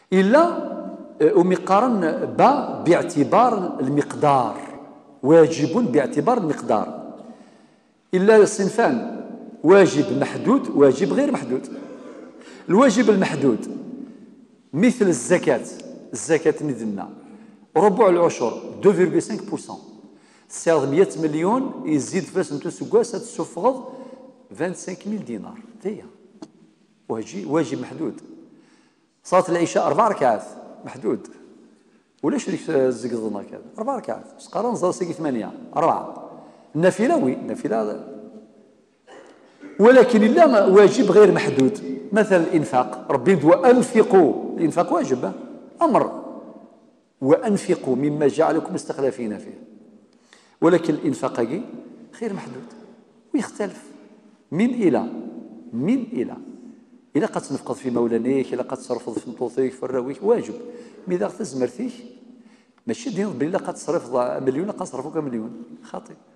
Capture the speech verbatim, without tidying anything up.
إلا ومقارن با باعتبار المقدار، واجب باعتبار المقدار. إلا صنفان: واجب محدود، واجب غير محدود. الواجب المحدود مثل الزكاة، الزكاة ندنا ربع العشر اثنين فاصلة خمسة بالمئة، سيغ مئة مليون يزيد فاس نتو سكواس تسفغض خمسة وعشرين ألف دينار. هي واجب واجب محدود. صلاة العشاء أربع ركعات محدود، ولا شريك الزقزنا كذا أربع ركعات قران زار سيكي ثمانية أربعة. النافلة وي النافلة، ولكن إلا واجب غير محدود مثل الإنفاق. ربي وأنفقوا، الإنفاق واجب أمر، وأنفقوا مما جعلكم مستخلفين فيه، ولكن الإنفاق غير محدود ويختلف من إلى من إلى. إلا قد تنفقد في مولانيك، إلا قد تصرفض في نطوطيك في الراويك واجب. ماذا تزمرتيك ماشي دين بلي قد تصرف مليون قد تصرفوك مليون خاطئ.